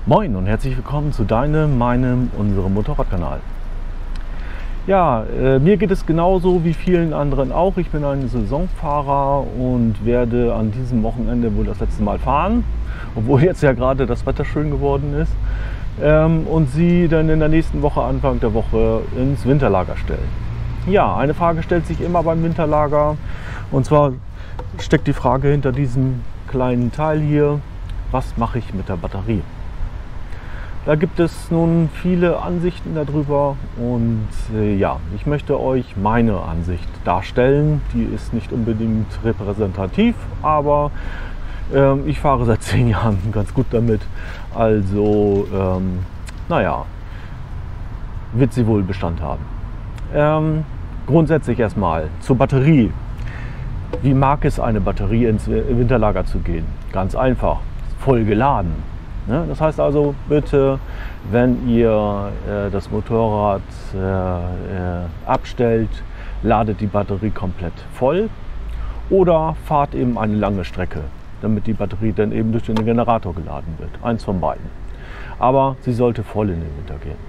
Moin und herzlich willkommen zu unserem Motorradkanal. Ja, mir geht es genauso wie vielen anderen auch. Ich bin ein Saisonfahrer und werde an diesem Wochenende wohl das letzte Mal fahren, obwohl jetzt ja gerade das Wetter schön geworden ist, und sie dann in der nächsten Woche, Anfang der Woche, ins Winterlager stellen. Ja, eine Frage stellt sich immer beim Winterlager, und zwar steckt die Frage hinter diesem kleinen Teil hier: Was mache ich mit der Batterie? Da gibt es nun viele Ansichten darüber und ja, ich möchte euch meine Ansicht darstellen. Die ist nicht unbedingt repräsentativ, aber ich fahre seit 10 Jahren ganz gut damit. Also, naja, wird sie wohl Bestand haben. Grundsätzlich erstmal zur Batterie. Wie mag es eine Batterie ins Winterlager zu gehen? Ganz einfach, voll geladen. Das heißt also, bitte, wenn ihr das Motorrad abstellt, ladet die Batterie komplett voll oder fahrt eben eine lange Strecke, damit die Batterie dann eben durch den Generator geladen wird. Eins von beiden. Aber sie sollte voll in den Winter gehen.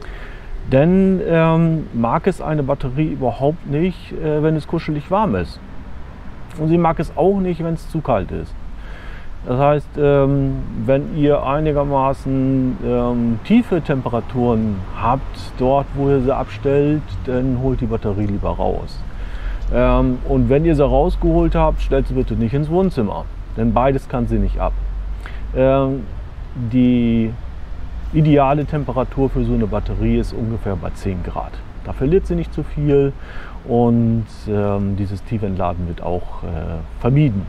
Denn mag es eine Batterie überhaupt nicht, wenn es kuschelig warm ist. Und sie mag es auch nicht, wenn es zu kalt ist. Das heißt, wenn ihr einigermaßen tiefe Temperaturen habt, dort wo ihr sie abstellt, dann holt die Batterie lieber raus. Und wenn ihr sie rausgeholt habt, stellt sie bitte nicht ins Wohnzimmer, denn beides kann sie nicht ab. Die ideale Temperatur für so eine Batterie ist ungefähr bei 10 Grad. Da verliert sie nicht zu viel und dieses Tiefentladen wird auch vermieden.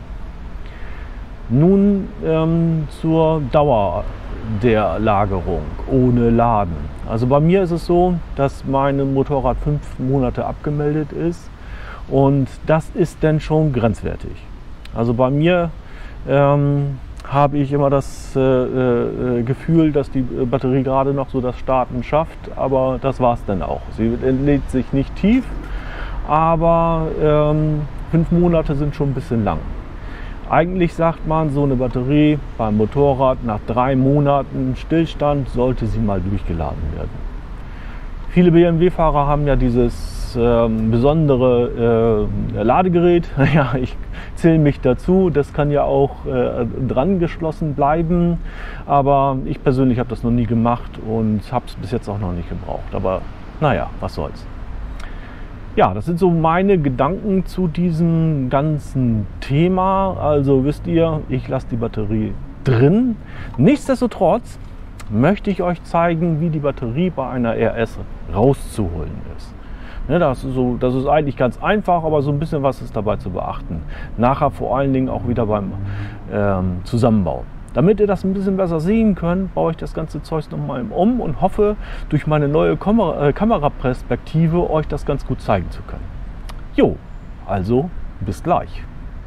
Nun zur Dauer der Lagerung ohne Laden. Also bei mir ist es so, dass mein Motorrad 5 Monate abgemeldet ist und das ist dann schon grenzwertig. Also bei mir habe ich immer das Gefühl, dass die Batterie gerade noch so das Starten schafft, aber das war es dann auch. Sie lädt sich nicht tief, aber 5 Monate sind schon ein bisschen lang. Eigentlich sagt man, so eine Batterie beim Motorrad nach 3 Monaten Stillstand sollte sie mal durchgeladen werden. Viele BMW-Fahrer haben ja dieses besondere Ladegerät. Ja, ich zähle mich dazu. Das kann ja auch dran geschlossen bleiben. Aber ich persönlich habe das noch nie gemacht und habe es bis jetzt auch noch nicht gebraucht. Aber naja, was soll's. Ja, das sind so meine Gedanken zu diesem ganzen Thema. Also wisst ihr, ich lasse die Batterie drin. Nichtsdestotrotz möchte ich euch zeigen, wie die Batterie bei einer RS rauszuholen ist. Das ist eigentlich ganz einfach, aber so ein bisschen was ist dabei zu beachten. Nachher vor allen Dingen auch wieder beim Zusammenbau. Damit ihr das ein bisschen besser sehen könnt, baue ich das ganze Zeug nochmal um und hoffe, durch meine neue Kameraperspektive euch das ganz gut zeigen zu können. Jo, also bis gleich.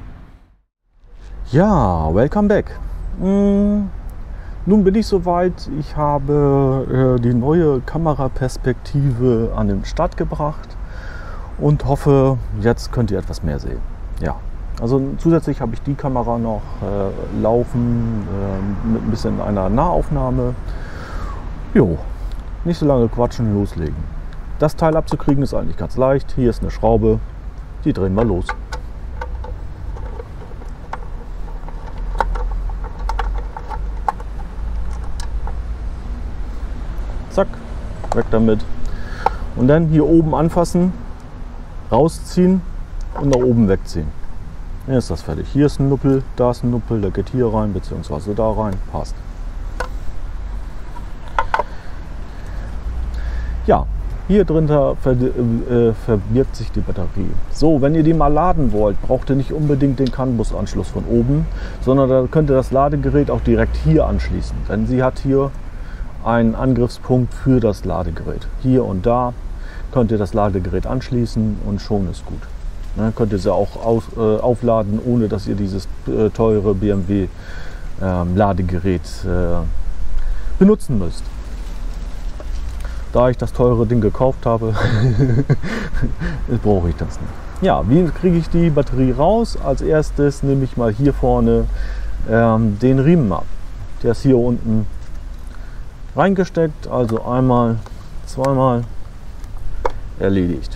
Ja, welcome back. Nun bin ich soweit. Ich habe die neue Kameraperspektive an den Start gebracht und hoffe, jetzt könnt ihr etwas mehr sehen. Ja. Also zusätzlich habe ich die Kamera noch laufen mit ein bisschen einer Nahaufnahme. Jo, nicht so lange quatschen, loslegen. Das Teil abzukriegen ist eigentlich ganz leicht. Hier ist eine Schraube, die drehen wir los. Zack, weg damit. Und dann hier oben anfassen, rausziehen und nach oben wegziehen. Dann ist das fertig. Hier ist ein Nuppel, da ist ein Nuppel, der geht hier rein, beziehungsweise da rein. Passt. Ja, hier drin verbirgt sich die Batterie. So, wenn ihr die mal laden wollt, braucht ihr nicht unbedingt den CAN-Bus-Anschluss von oben, sondern da könnt ihr das Ladegerät auch direkt hier anschließen. Denn sie hat hier einen Angriffspunkt für das Ladegerät. Hier und da könnt ihr das Ladegerät anschließen und schon ist gut. Dann könnt ihr sie auch aufladen, ohne dass ihr dieses teure BMW Ladegerät benutzen müsst. Da ich das teure Ding gekauft habe, brauche ich das nicht. Ja, wie kriege ich die Batterie raus? Als erstes nehme ich mal hier vorne den Riemen ab. Der ist hier unten reingesteckt, also einmal, zweimal, erledigt.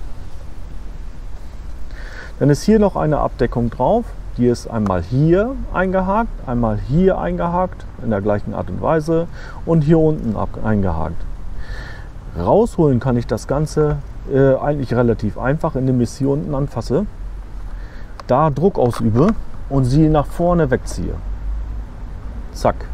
Dann ist hier noch eine Abdeckung drauf, die ist einmal hier eingehakt, einmal hier eingehakt, in der gleichen Art und Weise und hier unten eingehakt. Rausholen kann ich das Ganze eigentlich relativ einfach, indem ich sie unten anfasse, da Druck ausübe und sie nach vorne wegziehe. Zack.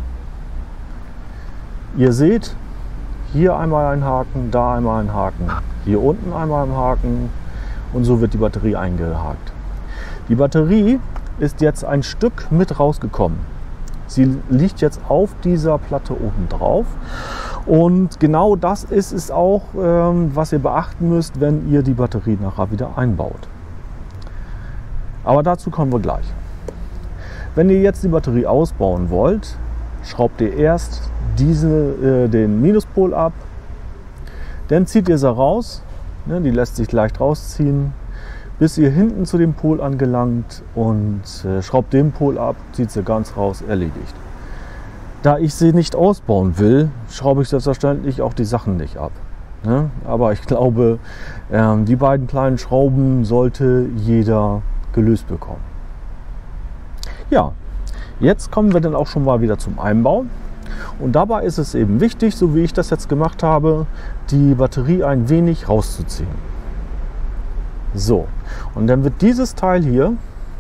Ihr seht, hier einmal ein Haken, da einmal ein Haken, hier unten einmal ein Haken und so wird die Batterie eingehakt. Die Batterie ist jetzt ein Stück mit rausgekommen. Sie liegt jetzt auf dieser Platte oben drauf und genau das ist es auch, was ihr beachten müsst, wenn ihr die Batterie nachher wieder einbaut. Aber dazu kommen wir gleich. Wenn ihr jetzt die Batterie ausbauen wollt, schraubt ihr erst den Minuspol ab, dann zieht ihr sie raus, ne, die lässt sich leicht rausziehen, bis ihr hinten zu dem Pol angelangt und schraubt den Pol ab, zieht sie ganz raus, erledigt. Da ich sie nicht ausbauen will, schraube ich selbstverständlich auch die Sachen nicht ab. Ne? Aber ich glaube, die beiden kleinen Schrauben sollte jeder gelöst bekommen. Ja, jetzt kommen wir dann auch schon mal wieder zum Einbau. Und dabei ist es eben wichtig, so wie ich das jetzt gemacht habe, die Batterie ein wenig rauszuziehen. So, und dann wird dieses Teil hier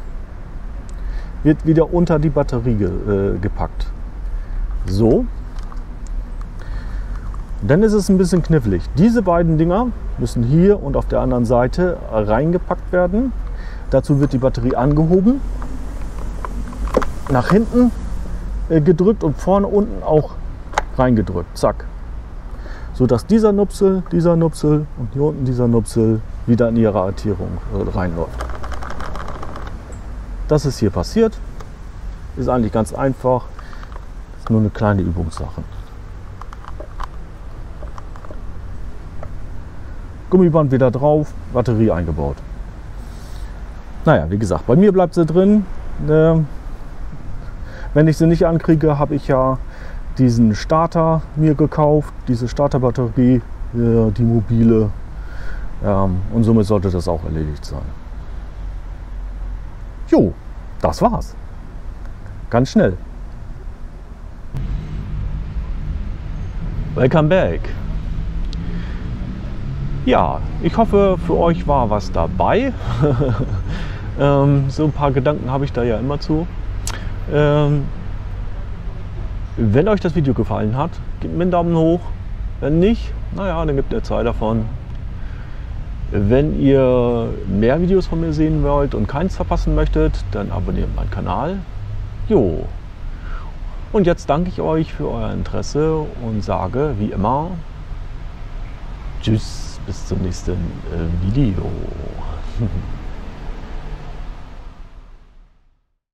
wieder unter die Batterie gepackt. So. Dann ist es ein bisschen knifflig. Diese beiden Dinger müssen hier und auf der anderen Seite reingepackt werden. Dazu wird die Batterie angehoben, nach hinten gedrückt und vorne unten auch reingedrückt. Zack. So dass dieser Nupsel und hier unten dieser Nupsel wieder in ihre Arretierung reinläuft. Das ist hier passiert. Ist eigentlich ganz einfach. Ist nur eine kleine Übungssache. Gummiband wieder drauf, Batterie eingebaut. Naja, wie gesagt, bei mir bleibt sie drin. Wenn ich sie nicht ankriege, habe ich ja diesen Starter mir gekauft, diese Starterbatterie, die mobile. Und somit sollte das auch erledigt sein. Jo, das war's. Ganz schnell. Welcome back. Ja, ich hoffe, für euch war was dabei. So ein paar Gedanken habe ich da ja immer zu. Wenn euch das Video gefallen hat, gebt mir einen Daumen hoch. Wenn nicht, naja, dann gebt ihr 2 davon. Wenn ihr mehr Videos von mir sehen wollt und keins verpassen möchtet, dann abonniert meinen Kanal. Jo. Und jetzt danke ich euch für euer Interesse und sage, wie immer, tschüss, bis zum nächsten Video.